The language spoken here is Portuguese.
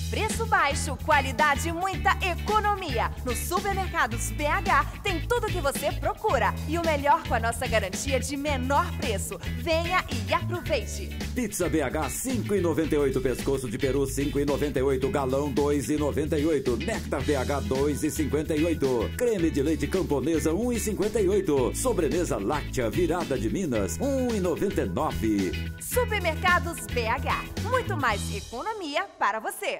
Preço baixo, qualidade e muita economia. No Supermercados BH tem tudo o que você procura. E o melhor com a nossa garantia de menor preço. Venha e aproveite. Pizza BH 5,98, pescoço de peru 5,98, galão 2,98, néctar BH 2,58, creme de leite camponesa 1,58, sobremesa láctea virada de Minas 1,99. Supermercados BH, muito mais economia para você.